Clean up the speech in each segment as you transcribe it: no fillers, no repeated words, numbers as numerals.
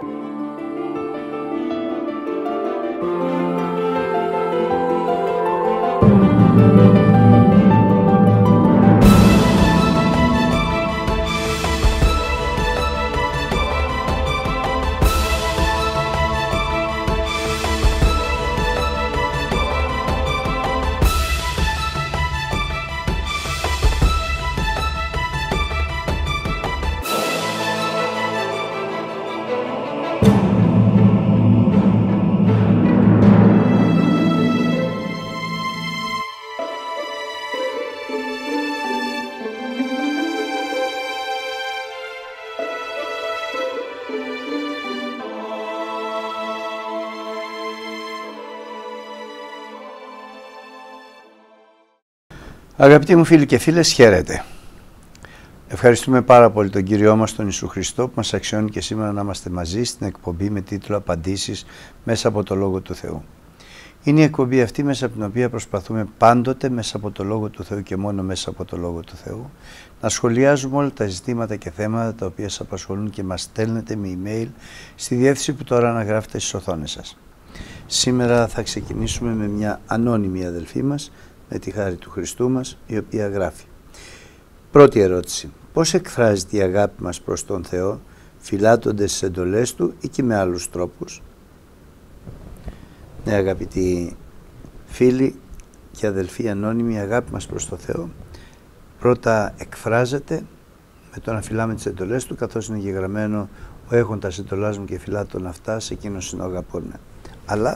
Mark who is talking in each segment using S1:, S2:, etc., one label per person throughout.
S1: Αγαπητοί μου φίλοι και φίλες, χαίρετε. Ευχαριστούμε πάρα πολύ τον Κύριό μας, τον Ιησού Χριστό, που μας αξιώνει και σήμερα να είμαστε μαζί στην εκπομπή με τίτλο «Απαντήσεις μέσα από το Λόγο του Θεού». Είναι η εκπομπή αυτή μέσα από την οποία προσπαθούμε πάντοτε μέσα από το Λόγο του Θεού και μόνο μέσα από το Λόγο του Θεού να σχολιάζουμε όλα τα ζητήματα και θέματα τα οποία σας απασχολούν και μας στέλνετε με email στη διεύθυνση που τώρα αναγράφετε στις οθόνες σας. Σήμερα θα ξεκινήσουμε με μια ανώνυμη αδελφή μας, με τη χάρη του Χριστού μας, η οποία γράφει. Πρώτη ερώτηση. Πώς εκφράζεται η αγάπη μας προς τον Θεό, φυλάττοντας τις εντολές Του ή και με άλλους τρόπους? Ναι, αγαπητοί φίλοι και αδελφοί ανώνυμοι, η αγάπη μας προς τον Θεό πρώτα εκφράζεται με το να φυλάμε τις εντολές Του, καθώς είναι γεγραμμένο «Ο έχοντας εντολάς μου και φυλάττων αυτά, σε εκείνος συναγαπούν». Αλλά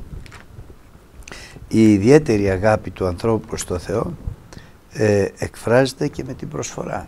S1: η ιδιαίτερη αγάπη του ανθρώπου προς το Θεό εκφράζεται και με την προσφορά.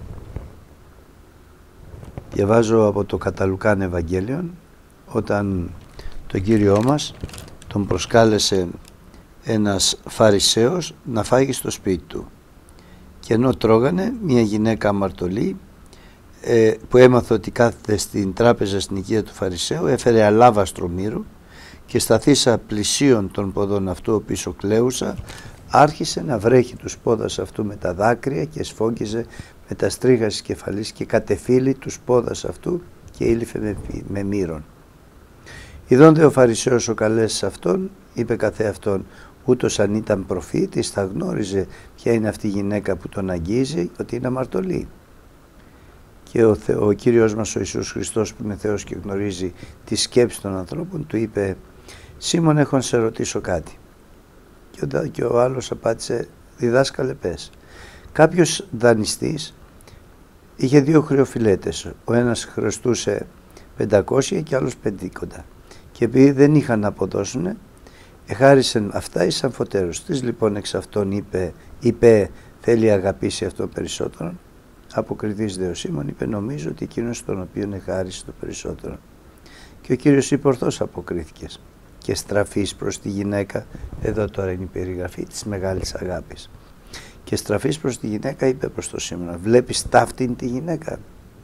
S1: Διαβάζω από το κατά Λουκάν Ευαγγέλιον, όταν τον Κύριό μας τον προσκάλεσε ένας Φαρισαίος να φάγει στο σπίτι του, και ενώ τρώγανε, μια γυναίκα αμαρτωλή που έμαθε ότι κάθεται στην τράπεζα στην οικία του Φαρισαίου, έφερε αλάβαστρο μύρου και σταθήσα πλησίον των ποδών αυτού πίσω κλαίουσα, άρχισε να βρέχει τους πόδας αυτού με τα δάκρυα και σφόγγιζε με τα στρίγα της κεφαλής και κατεφύλει τους πόδας αυτού και ήλυφε με μύρον. Ειδών δε ο Φαρισαίος ο καλές αυτόν, είπε καθε αυτόν, ούτως αν ήταν προφήτης θα γνώριζε ποια είναι αυτή η γυναίκα που τον αγγίζει, ότι είναι αμαρτωλή. Και ο Κύριος μας ο Ιησούς Χριστός, που είναι Θεός και γνωρίζει τη σκέψη των ανθρώπων, του είπε, Σίμων, έχω να σε ρωτήσω κάτι. Και ο άλλος απάντησε, διδάσκαλε πες. Κάποιος δανειστής είχε δύο χρεοφυλέτες. Ο ένας χρωστούσε 500 και άλλος 50. Και επειδή δεν είχαν να αποδώσουν, εχάρισαν αυτά εις αμφωτέρους. Της λοιπόν εξ αυτών είπε θέλει αγαπήσει αυτό περισσότερο. Αποκριθείς δε ο Σίμων, είπε, νομίζω ότι εκείνος τον οποίον εχάρισε το περισσότερο. Και ο Κύριος είπε, ορθώς αποκρίθηκες. Και στραφείς προς τη γυναίκα, εδώ τώρα είναι η περιγραφή της μεγάλης αγάπης. Και στραφείς προς τη γυναίκα, είπε προς το Σίμωνα, βλέπεις ταύτην τη γυναίκα.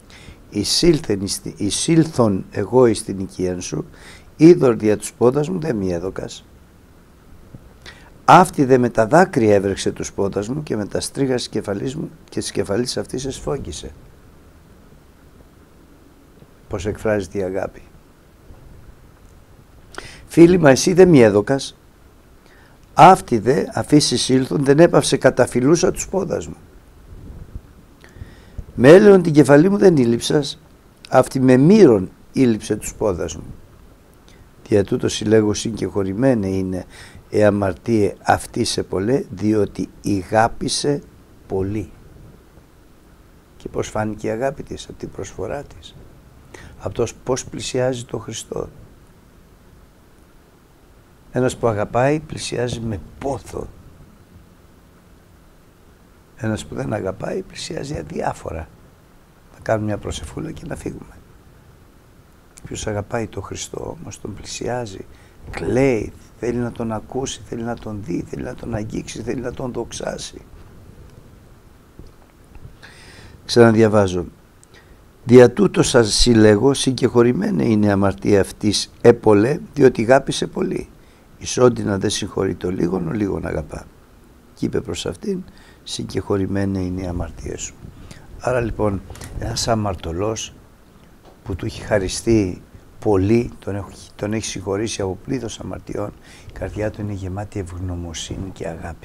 S1: Εισήλθον εγώ εις την οικία σου, είδωρ δια τους πόδας μου δεν μη έδωκας. Αυτή δε με τα δάκρυα έβρεξε τους πόδας μου και με τα στρίγα της κεφαλής μου και της κεφαλής αυτής εσφόγγισε. Πώς εκφράζεται η αγάπη. Φίλοι, μα εσύ δεν μη έδωκας. Αυτή δε αφήσεις ήλθον δεν έπαυσε καταφυλούσα τους πόδας μου. Με έλεον την κεφαλή μου δεν ήλυψας, αυτή με μύρον ήλυψε τους πόδας μου. Δια τούτο συλλέγω συγκεχωρημένη είναι αμαρτίε αυτή σε πολλέ, διότι ηγάπησε πολύ. Και πώς φάνηκε η αγάπη της, από την προσφορά της, από το πώς πλησιάζει τον Χριστό. Ένας που αγαπάει πλησιάζει με πόθο. Ένας που δεν αγαπάει πλησιάζει αδιάφορα. Να κάνουμε μια προσευχούλα και να φύγουμε. Ποιος αγαπάει τον Χριστό όμως τον πλησιάζει, κλαίει, θέλει να τον ακούσει, θέλει να τον δει, θέλει να τον αγγίξει, θέλει να τον δοξάσει. Ξαναδιαβάζω. Δια τούτο σας συλλέγω, συγκεχωρημένη είναι η αμαρτία αυτής επολέ, διότι γάπησε πολύ. Ισόντινα δεν συγχωρεί το λίγον, ο λίγον αγαπά. Και είπε προς αυτήν, συγκεχωρημένη είναι η αμαρτία σου. Άρα λοιπόν ένας αμαρτωλός που του έχει χαριστεί πολύ, τον έχει συγχωρήσει από πλήθος αμαρτιών, η καρδιά του είναι γεμάτη ευγνωμοσύνη και αγάπη.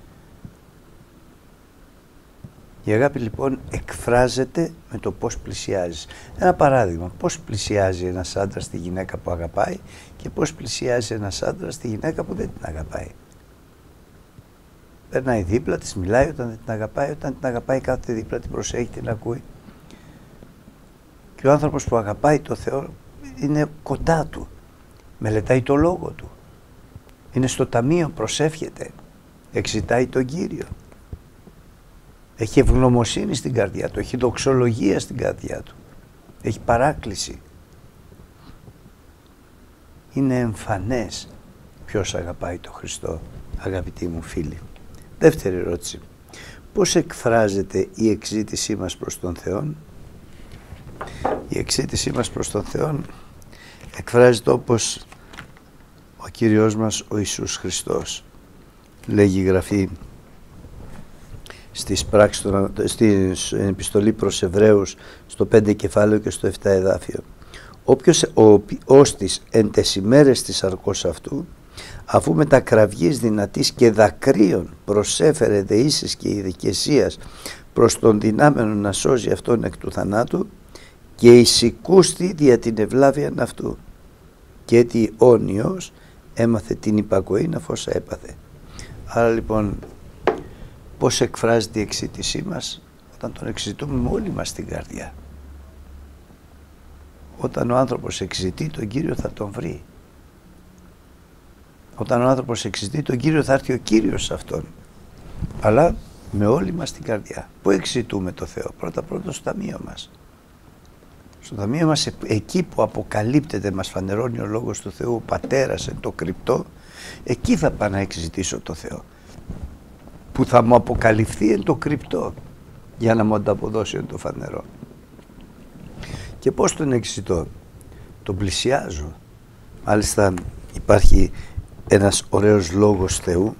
S1: Η αγάπη λοιπόν εκφράζεται με το πώς πλησιάζει. Ένα παράδειγμα, πώς πλησιάζει ένας άντρας τη γυναίκα που αγαπάει και πώς πλησιάζει ένας άντρας τη γυναίκα που δεν την αγαπάει. Περνάει δίπλα της, μιλάει όταν δεν την αγαπάει, όταν την αγαπάει κάθεται δίπλα, την προσέχει, την ακούει. Και ο άνθρωπος που αγαπάει το Θεό είναι κοντά του, μελετάει το λόγο του, είναι στο ταμείο, προσεύχεται, εξητάει τον Κύριο. Έχει ευγνωμοσύνη στην καρδιά του, έχει δοξολογία στην καρδιά του, έχει παράκληση. Είναι εμφανές ποιος αγαπάει τον Χριστό, αγαπητοί μου φίλοι. Δεύτερη ερώτηση. Πώς εκφράζεται η εξήτησή μας προς τον Θεό? Η εξήτησή μας προς τον Θεό εκφράζεται όπως ο Κύριος μας ο Ιησούς Χριστός. Λέγει η Γραφή στην επιστολή προς Εβραίους στο 5 κεφάλαιο και στο 7 εδάφιο. Όποιος όστις εν τες ημέρες της σαρκός αυτού, αφού με τα κραυγής δυνατής και δακρύων προσέφερε δεήσεις και ειδικαισίας προς τον δυνάμενο να σώζει αυτόν εκ του θανάτου, και εισηκούστη δια την ευλάβειαν αυτού, και έτι όνιος έμαθε την υπακοή αφόσα έπαθε. Άρα λοιπόν, πώς εκφράζεται η εξήτησή μας? Όταν τον εξητούμε με όλη μας την καρδιά. Όταν ο άνθρωπος εξητεί τον Κύριο θα τον βρει. Όταν ο άνθρωπος εξητεί τον Κύριο θα έρθει ο Κύριος σε αυτόν. Αλλά με όλη μας την καρδιά. Πού εξητούμε το Θεό? Πρώτα στο ταμείο μας. Στο ταμείο μας, εκεί που αποκαλύπτεται, μας φανερώνει ο Λόγος του Θεού, ο Πατέρας εν το κρυπτό, εκεί θα πάω να εξητήσω το Θεό. Που θα μου αποκαλυφθεί εν το κρυπτό για να μου ανταποδώσει εν το φανερό. Και πώς τον εξητώ? Τον πλησιάζω. Μάλιστα υπάρχει ένας ωραίος λόγος Θεού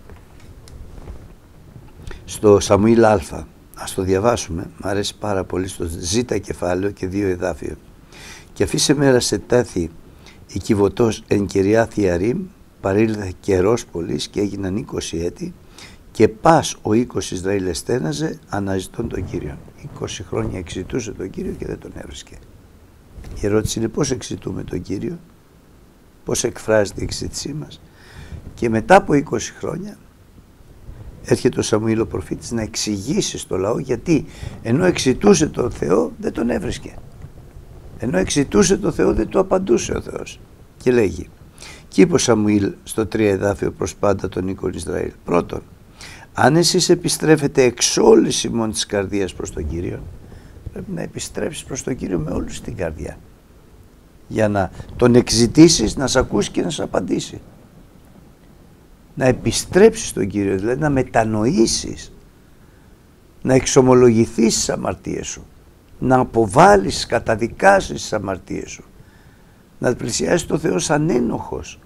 S1: στο Σαμουήλ Α. Ας το διαβάσουμε, μου αρέσει πάρα πολύ, στο Ζ κεφάλαιο και 2 εδάφιο. Και αφήσε μέρα σε τάθη η κυβωτός εν Κυριάθ Ιαρίμ, παρήλθε καιρός πολύς και έγιναν 20 έτη, και πας ο οίκος Ισραήλ εστέναζε αναζητών τον Κύριον. 20 χρόνια εξητούσε τον Κύριο και δεν τον έβρισκε. Η ερώτηση είναι πώς εξητούμε τον Κύριο, πώς εκφράζεται η εξήτησή μας? Και μετά από 20 χρόνια έρχεται ο Σαμουήλ ο προφήτης να εξηγήσει στο λαό γιατί ενώ εξητούσε τον Θεό δεν τον έβρισκε. Ενώ εξητούσε τον Θεό δεν του απαντούσε ο Θεός. Και λέγει, και είπε ο Σαμουήλ στο 3 εδάφιο προς πάντα τον οίκον Ισραήλ. Πρώτον, αν εσείς επιστρέφετε εξ όλης ημών της καρδίας προς τον Κύριο, πρέπει να επιστρέψεις προς τον Κύριο με όλη την καρδιά. Για να τον εξητήσεις, να σε ακούσει και να σε απαντήσει. Να επιστρέψεις στον Κύριο, δηλαδή να μετανοήσεις, να εξομολογηθείς τις αμαρτίες σου, να αποβάλεις, καταδικάσεις τις αμαρτίες σου, να πλησιάσεις το Θεό σαν ένοχος.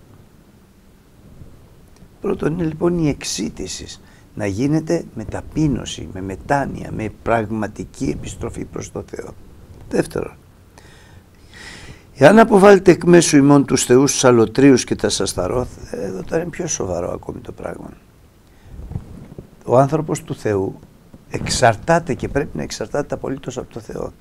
S1: Πρώτον είναι λοιπόν η εξήτηση, να γίνεται με ταπείνωση, με μετάνοια, με πραγματική επιστροφή προς το Θεό. Δεύτερον, εάν αποβάλλετε εκ μέσου ημών τους θεούς, τους αλωτρίους και τα σασταρό, εδώ τώρα είναι πιο σοβαρό ακόμη το πράγμα. Ο άνθρωπος του Θεού εξαρτάται και πρέπει να εξαρτάται απολύτως από το Θεό.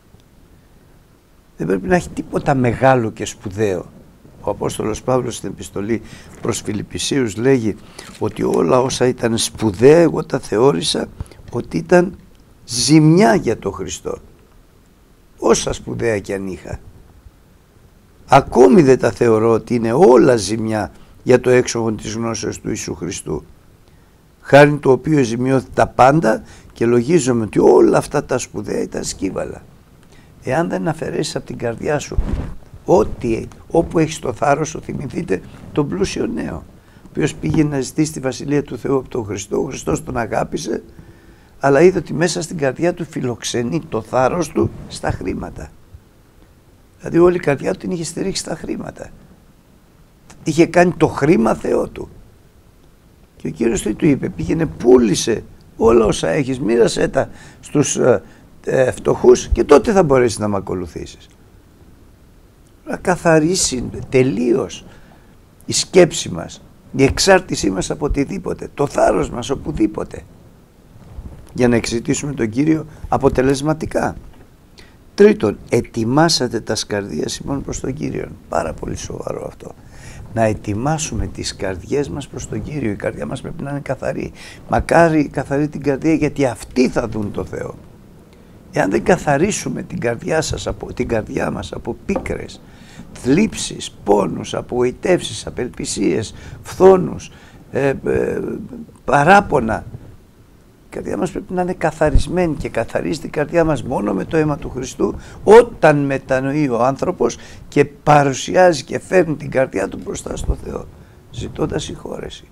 S1: Δεν πρέπει να έχει τίποτα μεγάλο και σπουδαίο. Ο Απόστολος Παύλος στην επιστολή προς Φιλιππισίους λέγει ότι όλα όσα ήταν σπουδαία εγώ τα θεώρησα ότι ήταν ζημιά για τον Χριστό. Όσα σπουδαία κι αν είχα. Ακόμη δεν τα θεωρώ ότι είναι όλα ζημιά για το έξοχο της γνώσεως του Ιησού Χριστού. Χάριν το οποίο ζημιώθη τα πάντα και λογίζομαι ότι όλα αυτά τα σπουδαία ήταν σκύβαλα. Εάν δεν αφαιρέσεις από την καρδιά σου όπου έχεις το θάρρος σου, θυμηθείτε τον πλούσιο νέο, ο οποίος πήγε να ζητήσει τη Βασιλεία του Θεού από τον Χριστό. Ο Χριστός τον αγάπησε, αλλά είδε ότι μέσα στην καρδιά του φιλοξενεί το θάρρος του στα χρήματα. Δηλαδή όλη η καρδιά του την είχε στηρίξει στα χρήματα. Είχε κάνει το χρήμα Θεό του. Και ο Κύριος τι του είπε? Πήγαινε, πούλησε όλα όσα έχεις, μοίρασέ τα στους φτωχούς και τότε θα μπορέσεις να με ακολουθήσεις. να καθαρίσει τελείως η σκέψη μας, η εξάρτησή μας από οτιδήποτε, το θάρρος μας οπουδήποτε, για να εξητήσουμε τον Κύριο αποτελεσματικά. Τρίτον, ετοιμάσατε τα καρδίας ημών προς τον Κύριο. Πάρα πολύ σοβαρό αυτό. Να ετοιμάσουμε τις καρδιές μας προς τον Κύριο. Η καρδιά μας πρέπει να είναι καθαρή. Μακάρι καθαρή την καρδία, γιατί αυτοί θα δουν το Θεό. Εάν δεν καθαρίσουμε την καρδιά μας από πίκρες, θλίψεις, πόνους, απογοητεύσεις, απελπισίες, φθόνους, παράπονα, η καρδιά μας πρέπει να είναι καθαρισμένη, και καθαρίζει την καρδιά μας μόνο με το αίμα του Χριστού, όταν μετανοεί ο άνθρωπος και παρουσιάζει και φέρνει την καρδιά του μπροστά στο Θεό, ζητώντας συγχώρεση.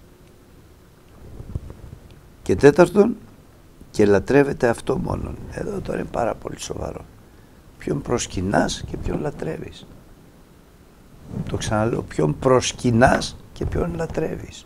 S1: Και τέταρτον, και λατρεύεται αυτό μόνον. Εδώ τώρα είναι πάρα πολύ σοβαρό. Ποιον προσκυνάς και ποιον λατρεύεις. Το ξαναλέω, ποιον προσκυνάς και ποιον λατρεύεις.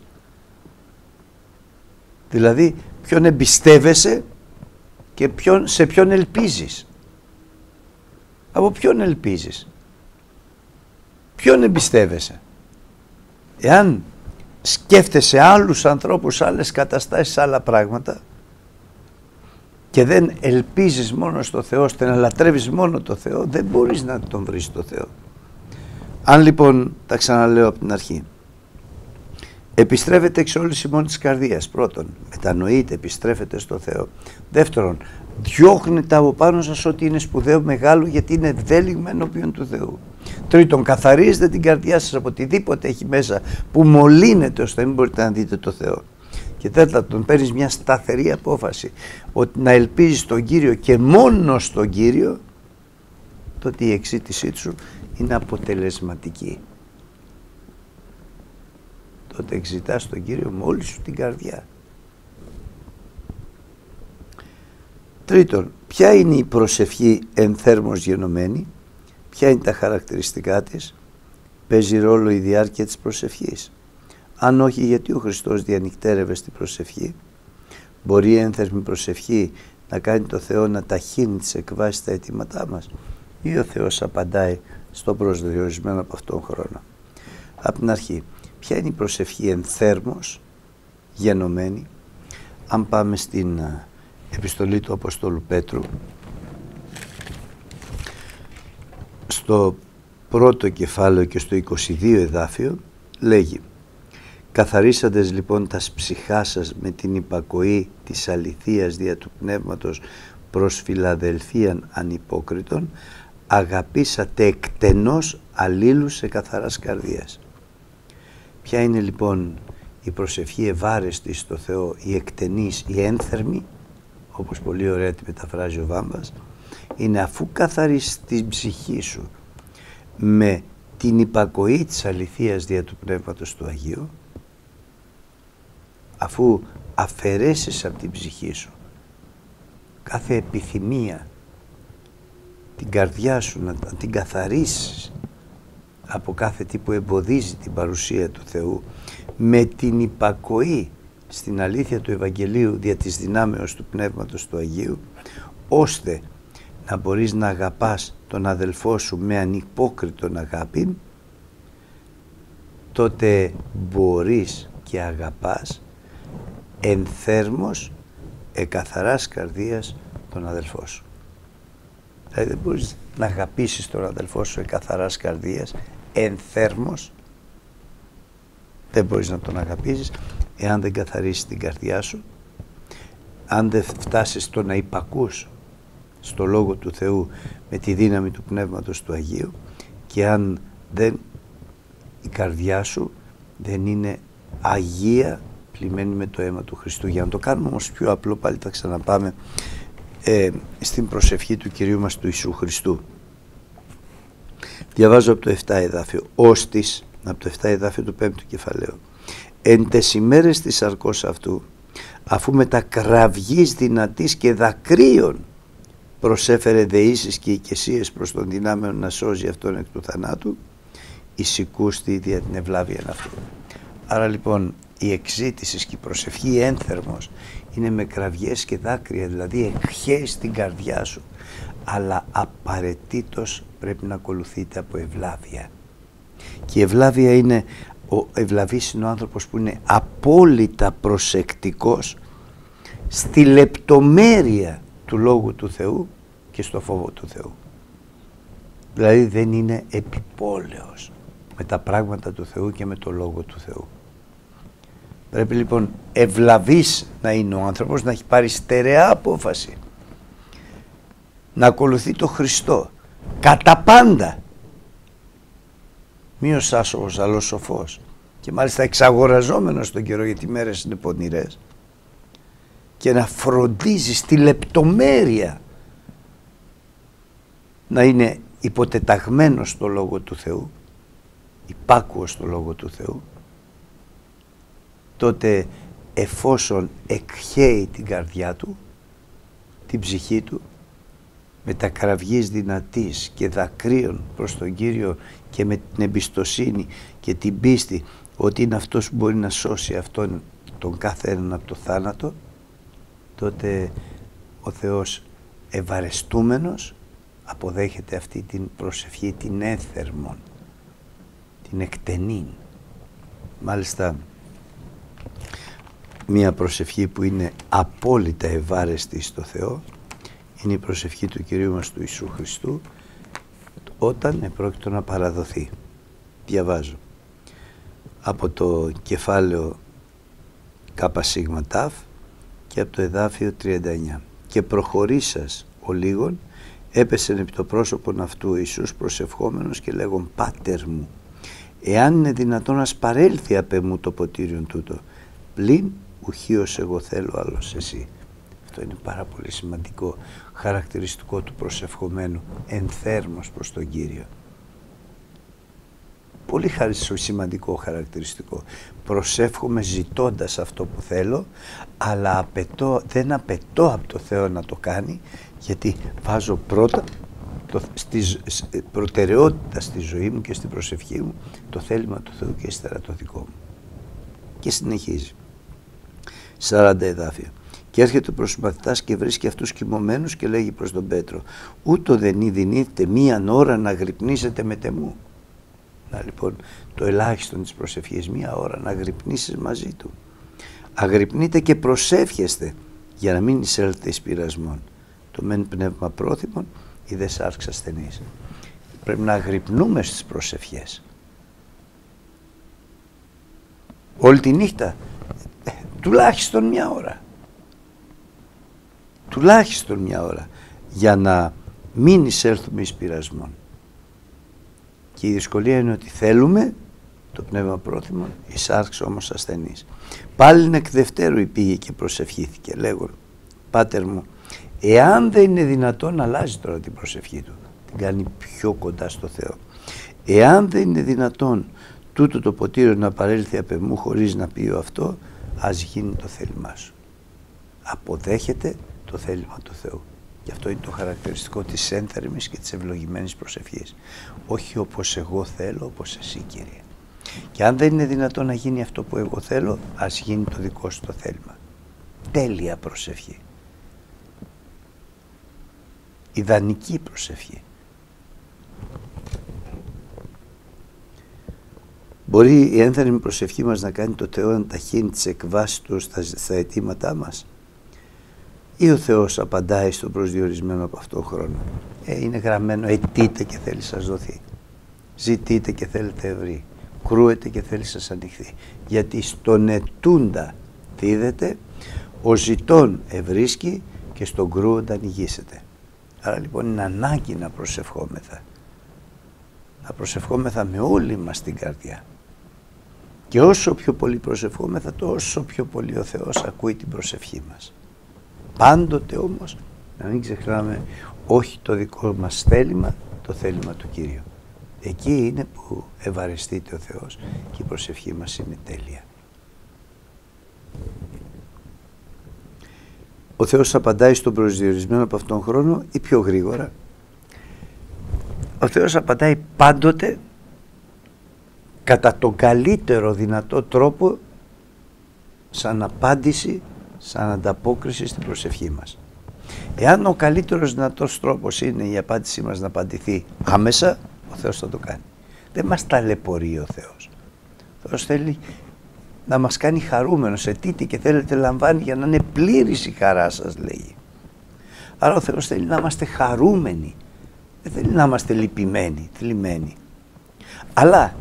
S1: Δηλαδή, ποιον εμπιστεύεσαι και σε ποιον ελπίζεις. Από ποιον ελπίζεις. Ποιον εμπιστεύεσαι. Εάν σκέφτεσαι άλλους ανθρώπους, άλλες καταστάσεις, άλλα πράγματα, και δεν ελπίζεις μόνο στο Θεό, ώστε να λατρεύεις μόνο το Θεό, δεν μπορείς να τον βρεις το Θεό. Αν λοιπόν, τα ξαναλέω από την αρχή, επιστρέφετε εξ όλης ημών της καρδίας. Πρώτον, μετανοείτε, επιστρέφετε στο Θεό. Δεύτερον, διώχνετε από πάνω σας ό,τι είναι σπουδαίο, μεγάλο, γιατί είναι δέλιγμα ενώπιον του Θεού. Τρίτον, καθαρίζετε την καρδιά σας από οτιδήποτε έχει μέσα που μολύνεται, ώστε να μην μπορείτε να δείτε το Θεό. Και τέταρτον, παίρνεις μια σταθερή απόφαση ότι να ελπίζεις τον Κύριο και μόνο στον Κύριο, τότε η εξήτησή σου είναι αποτελεσματική. Τότε εξητάς τον Κύριο με όλη σου την καρδιά. Τρίτον, ποια είναι η προσευχή ενθέρμως γενομένη, ποια είναι τα χαρακτηριστικά της, παίζει ρόλο η διάρκεια της προσευχής. Αν όχι, γιατί ο Χριστός διανυκτέρευε στην προσευχή. Μπορεί η ένθερμη προσευχή να κάνει το Θεό να ταχύνει τις εκβάσεις στα αιτήματά μας, ή ο Θεός απαντάει στο προσδιορισμένο από αυτόν χρόνο. Από την αρχή, ποια είναι η προσευχή ενθέρμως γενομένη. Αν πάμε στην επιστολή του Αποστόλου Πέτρου, στο πρώτο κεφάλαιο και στο 22 εδάφιο, λέγει: «Καθαρίσαντες λοιπόν τας ψυχάς σας με την υπακοή της αληθείας δια του πνεύματος προς Φιλαδελφίαν ανυπόκριτον, αγαπήσατε εκτενώς αλλήλους σε καθαράς καρδίας». Ποια είναι λοιπόν η προσευχή ευάρεστη στο Θεό, η εκτενής, η ένθερμη, όπως πολύ ωραία τη μεταφράζει ο Βάμβας, είναι αφού καθαρίσεις την ψυχή σου με την υπακοή της αληθείας δια του Πνεύματος του Αγίου, αφού αφαιρέσεις από την ψυχή σου κάθε επιθυμία, την καρδιά σου να την καθαρίσεις από κάθε τι που εμποδίζει την παρουσία του Θεού, με την υπακοή στην αλήθεια του Ευαγγελίου δια της δυνάμεως του Πνεύματος του Αγίου, ώστε να μπορείς να αγαπάς τον αδελφό σου με ανυπόκριτον αγάπη, τότε μπορείς και αγαπάς ενθέρμως εκαθαράς καρδίας τον αδελφό σου. Δηλαδή δεν μπορείς να αγαπήσεις τον αδελφό σου εκαθαράς καρδίας, ενθέρμως δεν μπορείς να τον αγαπήσεις εάν δεν καθαρίσεις την καρδιά σου, αν δεν φτάσεις στο να υπακούς στο Λόγο του Θεού με τη δύναμη του Πνεύματος του Αγίου, και αν δεν, η καρδιά σου δεν είναι αγία, πλημμένη με το αίμα του Χριστού. Για να το κάνουμε όμως πιο απλό, πάλι θα ξαναπάμε στην προσευχή του Κυρίου μας του Ιησού Χριστού. Διαβάζω από το 7 εδάφιο, «Ώστις», από το 7 εδάφιο του 5ου κεφαλαίου, «Εν τες ημέρες της σαρκός αυτού, αφού με τα κραυγής δυνατής και δακρύων προσέφερε δεήσεις και οικεσίες προς τον δυνάμεον να σώζει αυτόν εκ του θανάτου, εισηκούστη δια την ευλάβεια αυτού». Άρα λοιπόν η εξήτηση και η προσευχή ένθερμος είναι με κραυγές και δάκρυα, δηλαδή εκχέει στην καρδιά σου, αλλά απαραίτητος πρέπει να ακολουθείται από ευλάβεια. Και η ευλάβεια είναι, ο ευλαβής είναι ο άνθρωπος που είναι απόλυτα προσεκτικός στη λεπτομέρεια του Λόγου του Θεού και στο φόβο του Θεού. Δηλαδή δεν είναι επιπόλαιος με τα πράγματα του Θεού και με το Λόγο του Θεού. Πρέπει λοιπόν ευλαβής να είναι ο άνθρωπος, να έχει πάρει στερεά απόφαση να ακολουθεί το Χριστό κατά πάντα, μη ως άσοβος αλλά ως σοφός, και μάλιστα εξαγοραζόμενος τον καιρό, γιατί οι μέρες είναι πονηρές, και να φροντίζει στη λεπτομέρεια να είναι υποτεταγμένος στο Λόγο του Θεού, υπάκουος στο Λόγο του Θεού, τότε εφόσον εκχέει την καρδιά του, την ψυχή του, με τα κραυγής δυνατής και δακρύων προς τον Κύριο και με την εμπιστοσύνη και την πίστη ότι είναι αυτός που μπορεί να σώσει αυτόν τον κάθε έναν από το θάνατο, τότε ο Θεός ευαρεστούμενος αποδέχεται αυτή την προσευχή, την έθερμον, την εκτενήν. Μάλιστα μία προσευχή που είναι απόλυτα ευάρεστη στο Θεό είναι η προσευχή του Κυρίου μας του Ιησού Χριστού όταν επρόκειτο να παραδοθεί. Διαβάζω από το κεφάλαιο ΚΣΤ και από το εδάφιο 39. «Και προχωρήσας ο λίγον, έπεσεν επί το πρόσωπον αυτού ο Ιησούς προσευχόμενος και λέγον, Πάτερ μου, εάν είναι δυνατόν να σπαρέλθει απ' εμού το ποτήριον τούτο, πλην ουχίως εγώ θέλω άλλος εσύ». Αυτό είναι πάρα πολύ σημαντικό χαρακτηριστικό του προσευχομένου, ενθέρμος προς τον Κύριο. Πολύ σημαντικό χαρακτηριστικό. Προσεύχομαι ζητώντας αυτό που θέλω, αλλά δεν απαιτώ από το Θεό να το κάνει, γιατί βάζω πρώτα προτεραιότητα στη ζωή μου και στην προσευχή μου το θέλημα του Θεού και ύστερα το δικό μου. Και συνεχίζει. 40 εδάφια. Και έρχεται ο προσμαθητάς και βρίσκει αυτούς κοιμωμένους και λέγει προς τον Πέτρο, ούτω δεν ειδηνείτε μίαν ώρα να γρυπνήσετε με τεμού. Να λοιπόν το ελάχιστο της προσευχής, μία ώρα να γρυπνήσεις μαζί του. Αγρυπνείτε και προσεύχεστε για να μην εισέλθετε εις πειρασμόν. Το μεν πνεύμα πρόθυμον, η δε σάρξ ασθενής. Πρέπει να αγρυπνούμε στις προσευχές. Όλη τη νύχτα, τουλάχιστον μία ώρα. Τουλάχιστον μία ώρα για να μην εισέλθουμε εις πειρασμόν. Και η δυσκολία είναι ότι θέλουμε το πνεύμα πρόθυμο, η σάρξ όμως ασθενής. Πάλιν εκ δευτέρου πήγε και προσευχήθηκε, λέγον, Πάτερ μου, εάν δεν είναι δυνατόν, αλλάζει τώρα την προσευχή του, την κάνει πιο κοντά στο Θεό. Εάν δεν είναι δυνατόν τούτο το ποτήριο να παρέλθει απ' εμού χωρίς να πει αυτό, ας γίνει το θέλημά σου. Αποδέχεται το θέλημα του Θεού. Και αυτό είναι το χαρακτηριστικό της ένθερμης και της ευλογημένης προσευχής. Όχι όπως εγώ θέλω, όπως εσύ, Κύριε. Και αν δεν είναι δυνατόν να γίνει αυτό που εγώ θέλω, ας γίνει το δικό σου το θέλημα. Τέλεια προσευχή. Ιδανική προσευχή. Μπορεί η ένθερμη προσευχή μας να κάνει το Θεό να ταχύνει τις εκβάσεις του στα αιτήματά μας, ή ο Θεός απαντάει στον προσδιορισμένο από αυτόν χρόνο. Είναι γραμμένο, αιτείτε και θέλει σας δοθεί. Ζητείτε και θέλετε ευρύ. Κρούετε και θέλει σας ανοιχθεί. Γιατί στον ετούντα δίδεται, ο ζητών ευρίσκει και στον κρούοντα ανοιγήσεται. Άρα λοιπόν είναι ανάγκη να προσευχόμεθα. Να προσευχόμεθα με όλη μας την καρδιά. Και όσο πιο πολύ προσευχόμεθα, τόσο πιο πολύ ο Θεός ακούει την προσευχή μας. Πάντοτε όμως να μην ξεχνάμε όχι το δικό μας θέλημα, το θέλημα του Κύριου. Εκεί είναι που ευαρεστείται ο Θεός και η προσευχή μας είναι τέλεια. Ο Θεός απαντάει στον προσδιορισμένο από αυτόν χρόνο ή πιο γρήγορα. Ο Θεός απαντάει πάντοτε κατά τον καλύτερο δυνατό τρόπο σαν απάντηση σαν ανταπόκριση στην προσευχή μας. Εάν ο καλύτερος δυνατός τρόπος είναι η απάντησή μας να απαντηθεί άμεσα, ο Θεός θα το κάνει. Δεν μας ταλαιπωρεί ο Θεός. Ο Θεός θέλει να μας κάνει χαρούμενος. Αιτείτε και θέλετε λαμβάνει για να είναι πλήρης η χαρά σας, λέγει. Άρα ο Θεός θέλει να είμαστε χαρούμενοι. Δεν θέλει να είμαστε λυπημένοι, θλιμμένοι. Αλλά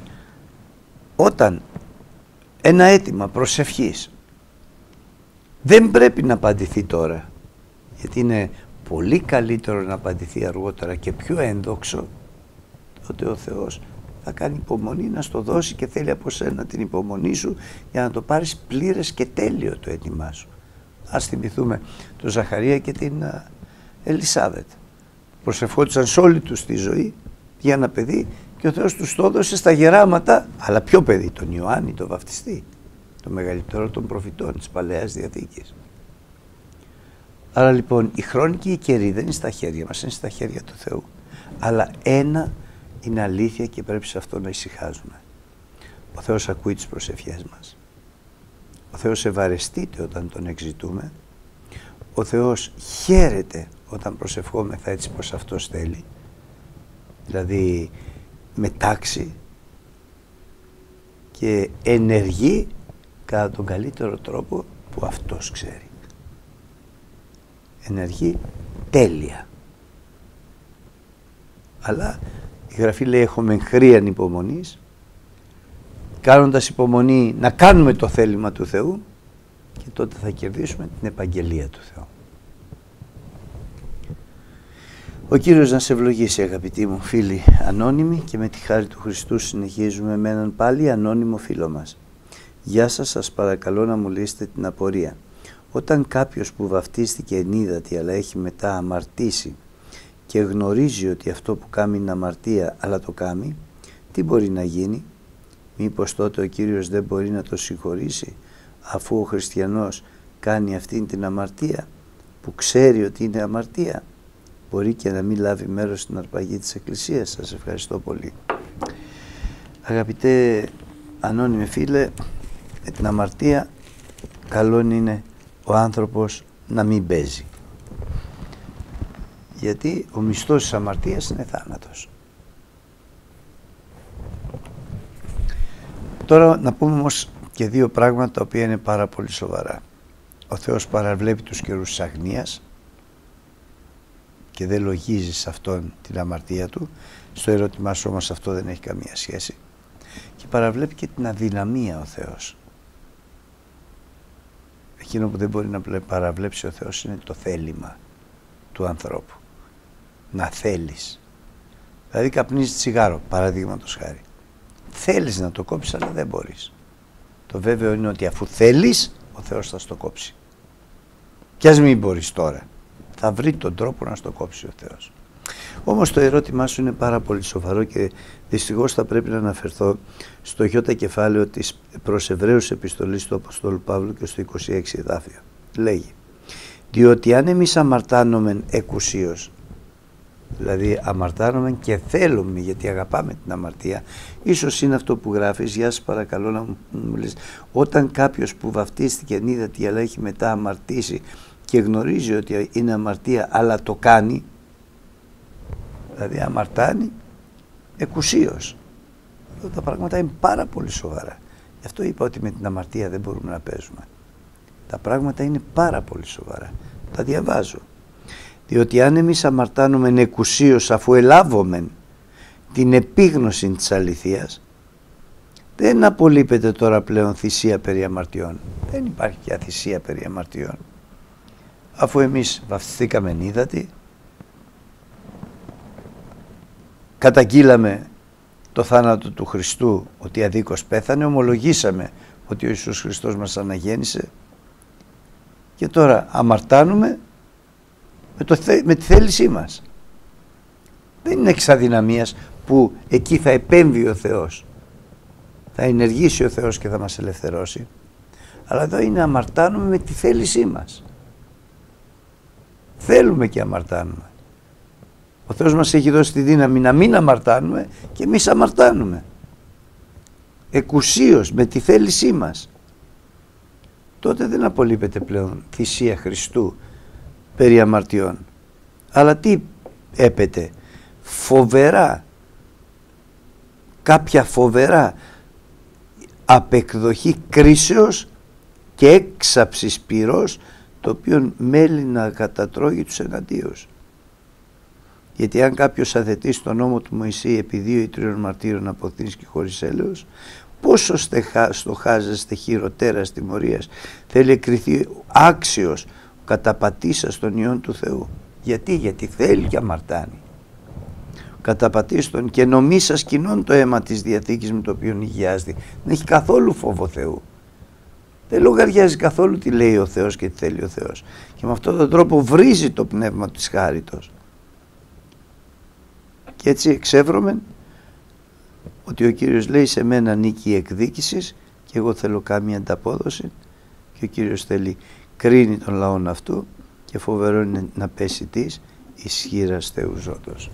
S1: όταν ένα αίτημα προσευχής δεν πρέπει να απαντηθεί τώρα, γιατί είναι πολύ καλύτερο να απαντηθεί αργότερα και πιο ένδοξο, τότε ο Θεός θα κάνει υπομονή να στο δώσει και θέλει από σένα την υπομονή σου για να το πάρεις πλήρες και τέλειο το αίτημά σου. Ας θυμηθούμε τον Ζαχαρία και την Ελισάβετ. Προσευχόντουσαν σε όλη τους τη ζωή για ένα παιδί και ο Θεός τους το έδωσε στα γεράματα, αλλά ποιο παιδί? Τον Ιωάννη, τον βαφτιστή, το μεγαλύτερο των προφητών της Παλαιάς Διαθήκης. Άρα λοιπόν η χρόνη και η καιρή δεν είναι στα χέρια μας, είναι στα χέρια του Θεού. Αλλά ένα είναι αλήθεια και πρέπει σε αυτό να ησυχάζουμε. Ο Θεός ακούει τις προσευχές μας. Ο Θεός ευαρεστείται όταν τον εξητούμε. Ο Θεός χαίρεται όταν προσευχόμεθα έτσι πως Αυτός θέλει. Δηλαδή με τάξη και ενεργεί κατά τον καλύτερο τρόπο που Αυτός ξέρει. Ενεργεί τέλεια. Αλλά η Γραφή λέει έχουμε χρίαν υπομονής, κάνοντας υπομονή να κάνουμε το θέλημα του Θεού και τότε θα κερδίσουμε την επαγγελία του Θεού. Ο Κύριος να σε ευλογήσει, αγαπητοί μου φίλοι ανώνυμοι, και με τη χάρη του Χριστού συνεχίζουμε με έναν πάλι ανώνυμο φίλο μας. Γεια σας, σας παρακαλώ να μου λύσετε την απορία. Όταν κάποιος που βαφτίστηκε ενίδατη αλλά έχει μετά αμαρτήσει και γνωρίζει ότι αυτό που κάνει είναι αμαρτία αλλά το κάνει, τι μπορεί να γίνει? Μήπως τότε ο Κύριος δεν μπορεί να το συγχωρήσει αφού ο χριστιανός κάνει αυτήν την αμαρτία που ξέρει ότι είναι αμαρτία? Μπορεί και να μην λάβει μέρος στην αρπαγή της Εκκλησίας. Σας ευχαριστώ πολύ. Αγαπητέ ανώνυμε φίλε, με την αμαρτία καλό είναι ο άνθρωπος να μην παίζει. Γιατί ο μισθός της αμαρτίας είναι θάνατος. Τώρα να πούμε όμως και δύο πράγματα τα οποία είναι πάρα πολύ σοβαρά. Ο Θεός παραβλέπει τους καιρούς της αγνίας και δεν λογίζει σε αυτόν την αμαρτία του. Στο ερώτημά σου όμως αυτό δεν έχει καμία σχέση. Και παραβλέπει και την αδυναμία ο Θεός. Εκείνο που δεν μπορεί να παραβλέψει ο Θεός είναι το θέλημα του ανθρώπου. Να θέλεις. Δηλαδή καπνίζεις τσιγάρο, παραδείγματος χάρη. Θέλεις να το κόψεις αλλά δεν μπορείς. Το βέβαιο είναι ότι αφού θέλεις, ο Θεός θα στο κόψει. Κι ας μην μπορείς τώρα. Θα βρει τον τρόπο να στο κόψει ο Θεός. Όμως το ερώτημά σου είναι πάρα πολύ σοβαρό και δυστυχώς θα πρέπει να αναφερθώ στο Ι κεφάλαιο της προς Εβραίους επιστολής του Αποστόλου Παύλου και στο 26 εδάφιο. Λέγει, διότι αν εμείς αμαρτάνομεν εκουσίως, δηλαδή αμαρτάνομεν και θέλουμε γιατί αγαπάμε την αμαρτία, ίσως είναι αυτό που γράφεις, γεια σας παρακαλώ να μου λες, όταν κάποιος που βαφτίστηκε ενίδατη αλλά έχει μετά αμαρτήσει και γνωρίζει ότι είναι αμαρτία αλλά το κάνει, δηλαδή αμαρτάνει εκουσίως. Εδώ τα πράγματα είναι πάρα πολύ σοβαρά. Γι' αυτό είπα ότι με την αμαρτία δεν μπορούμε να παίζουμε. Τα πράγματα είναι πάρα πολύ σοβαρά. Τα διαβάζω. Διότι αν εμείς αμαρτάνουμε εκουσίως αφού ελάβομεν την επίγνωση της αληθείας, δεν απολείπεται τώρα πλέον θυσία περί αμαρτιών. Δεν υπάρχει πια θυσία περί αμαρτιών. Αφού εμείς βαφτιστήκαμε ενίδατη, καταγγείλαμε το θάνατο του Χριστού, ότι αδίκως πέθανε, ομολογήσαμε ότι ο Ιησούς Χριστός μας αναγέννησε και τώρα αμαρτάνουμε με τη θέλησή μας. Δεν είναι εξ αδυναμίας που εκεί θα επέμβει ο Θεός, θα ενεργήσει ο Θεός και θα μας ελευθερώσει, αλλά εδώ είναι αμαρτάνουμε με τη θέλησή μας. Θέλουμε και αμαρτάνουμε. Ο Θεός μας έχει δώσει τη δύναμη να μην αμαρτάνουμε και εμείς αμαρτάνουμε. Εκουσίως, με τη θέλησή μας. τότε δεν απολείπεται πλέον θυσία Χριστού περί αμαρτιών. Αλλά τι έπεται? Κάποια φοβερά απεκδοχή κρίσεως και έξαψης πυρός, το οποίο μέλει να κατατρώγει τους εναντίους. Γιατί αν κάποιος αθετεί στον νόμο του Μωυσή επί 2 ή 3 μαρτύρων αποθείς και χωρίς έλεος, πόσο στοχάζεστε χειροτέρας τιμωρίας, θέλει εκκριθεί άξιος ο καταπατήσας των ιών του Θεού. Γιατί θέλει και αμαρτάνει. Καταπατήστον και νομίσας κοινών το αίμα της Διαθήκης με το οποίο υγιάζεται. Δεν έχει καθόλου φόβο Θεού. Δεν λογαριάζει καθόλου τι λέει ο Θεός και τι θέλει ο Θεός. Και με αυτόν τον τρόπο βρίζει το πνεύμα της χάριτος. Και έτσι εξεύρωμεν ότι ο Κύριος λέει σε μένα νίκη εκδίκησης και εγώ θέλω κάμια ανταπόδοση, και ο Κύριος θέλει κρίνει τον λαόν αυτού και φοβερό είναι να πέσει της ισχύρας Θεού ζώτος.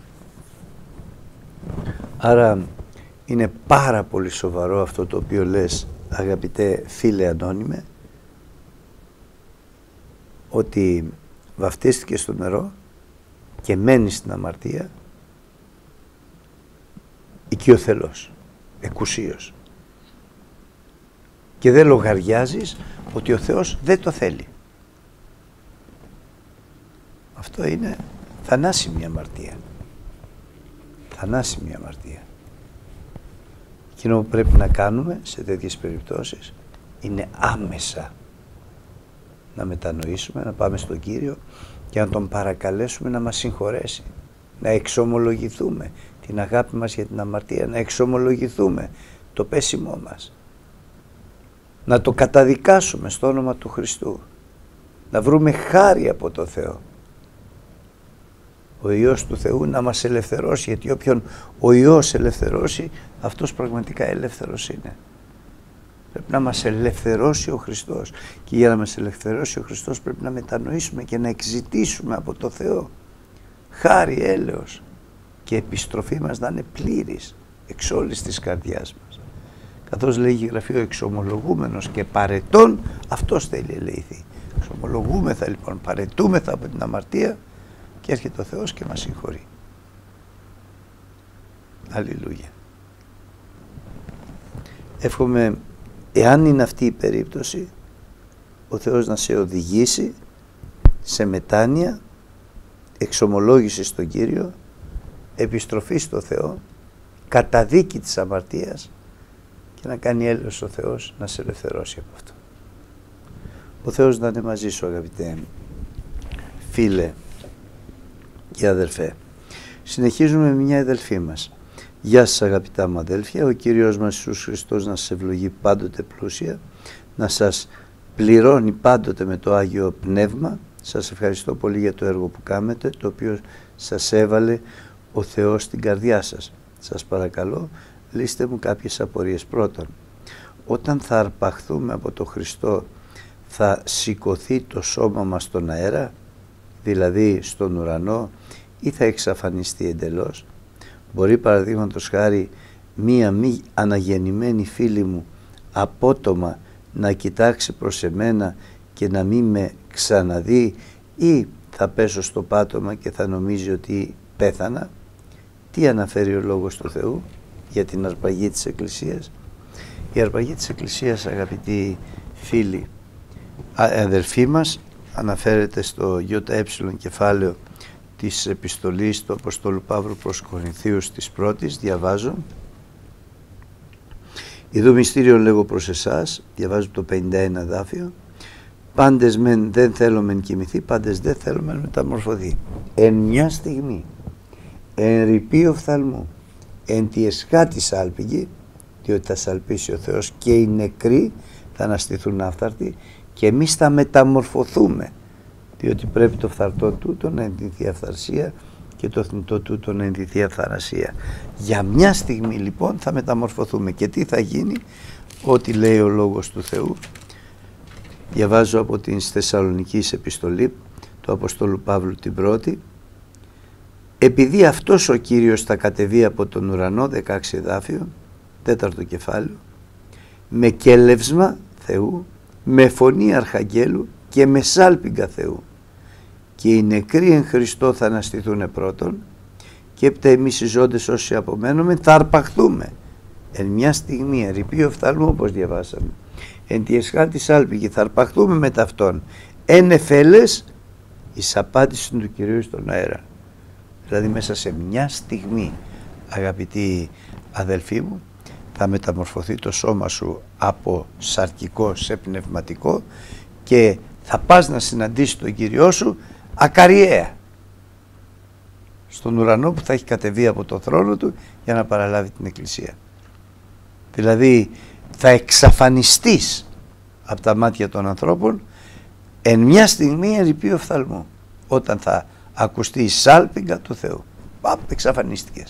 S1: Άρα είναι πάρα πολύ σοβαρό αυτό το οποίο λες, αγαπητέ φίλε ανώνυμε, ότι βαφτίστηκε στο νερό και μένει στην αμαρτία οικειοθελώς, εκουσίως, και δεν λογαριάζεις ότι ο Θεός δεν το θέλει. Αυτό είναι θανάσιμη αμαρτία. Θανάσιμη αμαρτία. Εκείνο που πρέπει να κάνουμε σε τέτοιες περιπτώσεις είναι άμεσα να μετανοήσουμε, να πάμε στον Κύριο και να Τον παρακαλέσουμε να μας συγχωρέσει, να εξομολογηθούμε την αγάπη μας για την αμαρτία, να εξομολογηθούμε το πέσιμό μας, να το καταδικάσουμε στο όνομα του Χριστού, να βρούμε χάρη από το Θεό. Ο Υιός του Θεού να μας ελευθερώσει, γιατί όποιον ο Υιός ελευθερώσει, αυτός πραγματικά ελεύθερος είναι. Πρέπει να μας ελευθερώσει ο Χριστός, και για να μας ελευθερώσει ο Χριστός πρέπει να μετανοήσουμε και να εξητήσουμε από το Θεό χάρη, έλεος, και επιστροφή μας να είναι πλήρης εξ όλης της καρδιάς μας. Καθώς λέγει η Γραφή, ο εξομολογούμενος και παρετών, αυτός θέλει ελεηθεί. Εξομολογούμεθα λοιπόν, παρετούμεθα από την αμαρτία και έρχεται ο Θεός και μας συγχωρεί. Αλληλούια. Εύχομαι, εάν είναι αυτή η περίπτωση, ο Θεός να σε οδηγήσει σε μετάνοια, εξομολόγηση στον Κύριο, επιστροφή στο Θεό, καταδίκη της αμαρτίας, και να κάνει έλεος ο Θεός να σε ελευθερώσει από αυτό. Ο Θεός να είναι μαζί σου, αγαπητέ φίλε και αδελφέ. Συνεχίζουμε με μια αδελφή μας. Γεια σας αγαπητά μου αδέλφια, ο Κύριος μας Ιησούς Χριστός να σας ευλογεί πάντοτε πλούσια, να σας πληρώνει πάντοτε με το Άγιο Πνεύμα. Σας ευχαριστώ πολύ για το έργο που κάνετε, το οποίο σας έβαλε ο Θεός στην καρδιά σας. Σας παρακαλώ, λύστε μου κάποιες απορίες. Πρώτον, όταν θα αρπαχθούμε από το Χριστό, θα σηκωθεί το σώμα μας στον αέρα, δηλαδή στον ουρανό, ή θα εξαφανιστεί εντελώς? Μπορεί παραδείγματος χάρη μία μη αναγεννημένη φίλη μου απότομα να κοιτάξει προς εμένα και να μην με ξαναδεί, ή θα πέσω στο πάτωμα και θα νομίζει ότι πέθανα? Τι αναφέρει ο Λόγος του Θεού για την αρπαγή της Εκκλησίας? Η αρπαγή της Εκκλησίας, αγαπητοί φίλοι, αδελφοί μας, αναφέρεται στο ΙΕ κεφάλαιο της επιστολής του Αποστόλου Παύλου προς Κορινθίους της πρώτης. Διαβάζω: «Ιδού μυστήριον λέγω προς εσάς», διαβάζω το 51 δάφιο, «πάντες μεν δεν θέλομεν κοιμηθεί, πάντες δεν θέλομεν μεταμορφωθεί. Εν μια στιγμή, εν ρηπεί οφθαλμού, εν τη εσχάτη σάλπιγγι, διότι θα σαλπίσει ο Θεός και οι νεκροί θα αναστηθούν άφθαρτοι, και εμείς θα μεταμορφωθούμε, διότι πρέπει το φθαρτό τούτο να ενδυθεί αυθαρσία και το θνητό τούτο να ενδυθεί αυθαρσία». Για μια στιγμή λοιπόν θα μεταμορφωθούμε. Και τι θα γίνει? Ό,τι λέει ο Λόγος του Θεού. Διαβάζω από την Θεσσαλονικής επιστολή του Αποστόλου Παύλου την πρώτη. «Επειδή αυτός ο Κύριος θα κατεβεί από τον ουρανό», 16 εδάφιο, 4ο κεφάλαιο, «με κέλευσμα Θεού, με φωνή αρχαγγέλου και με σάλπιγγα Θεού. Και οι νεκροί εν Χριστώ θα αναστηθούν πρώτον, και έπειτα εμείς οι ζώντες όσοι απομένουμε θα αρπαχθούμε εν μια στιγμή ερειπίου οφθαλμού, όπως διαβάσαμε, εν τη εσχά της σάλπιγγη θα αρπαχθούμε με ταυτόν εν εφέλες εις απάντηση του Κυρίου στον αέρα. Δηλαδή μέσα σε μια στιγμή, αγαπητοί αδελφοί μου, θα μεταμορφωθεί το σώμα σου από σαρκικό σε πνευματικό και θα πας να συναντήσεις τον Κύριό σου ακαριέα στον ουρανό που θα έχει κατεβεί από το θρόνο του για να παραλάβει την Εκκλησία. Δηλαδή θα εξαφανιστείς από τα μάτια των ανθρώπων εν μια στιγμή ερειπίου οφθαλμού, όταν θα ακουστεί η σάλπιγγα του Θεού. Παπ, εξαφανίστηκες,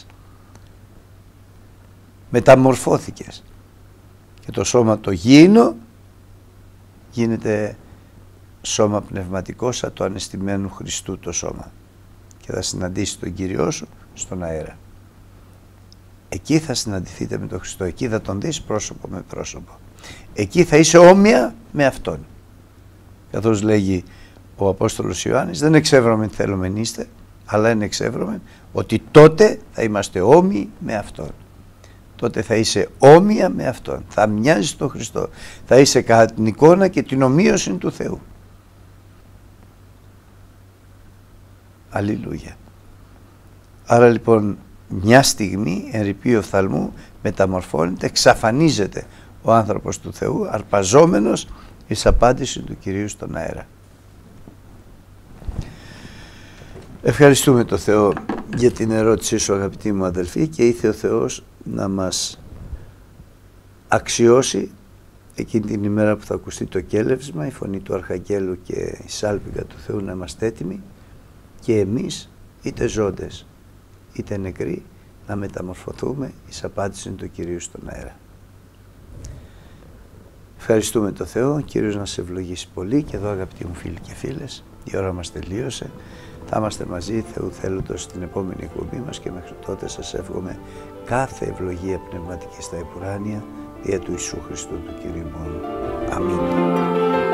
S1: μεταμορφώθηκες και το σώμα το γήινο γίνεται σώμα πνευματικό, σαν το ανεστημένου Χριστού το σώμα, και θα συναντήσει τον Κύριό σου στον αέρα. Εκεί θα συναντηθείτε με τον Χριστό, εκεί θα τον δεις πρόσωπο με πρόσωπο, εκεί θα είσαι όμοια με Αυτόν, καθώς λέγει ο Απόστολος Ιωάννης, δεν εξεύρωμεν θέλομεν είστε, αλλά είναι εξεύρωμεν ότι τότε θα είμαστε όμοιοι με Αυτόν. Τότε θα είσαι όμοια με Αυτόν, θα μοιάζεις τον Χριστό, θα είσαι κατά την εικόνα και την ομοίωση του Θεού. Αλληλούια. Άρα λοιπόν μια στιγμή ερειπίου οφθαλμού μεταμορφώνεται, εξαφανίζεται ο άνθρωπος του Θεού, αρπαζόμενος εις απάντηση του Κυρίου στον αέρα. Ευχαριστούμε τον Θεό για την ερώτησή σου, αγαπητοί μου αδελφοί, και ήθε ο Θεός να μας αξιώσει εκείνη την ημέρα που θα ακουστεί το κέλευσμα, η φωνή του Αρχαγγέλου και η σάλπιγγα του Θεού, να είμαστε έτοιμοι και εμείς, είτε ζώντες είτε νεκροί, να μεταμορφωθούμε εις απάντηση του Κυρίου στον αέρα. Ευχαριστούμε τον Θεό, ο Κύριος να σε ευλογήσει πολύ. Και εδώ, αγαπητοί μου φίλοι και φίλες, η ώρα μας τελείωσε. Θα είμαστε μαζί, Θεού θέλοντος, στην επόμενη εκπομπή μας, και μέχρι τότε σας εύχομαι κάθε ευλογία πνευματική στα επουράνια, δια του Ιησού Χριστού του Κυρίου μου. Αμήν.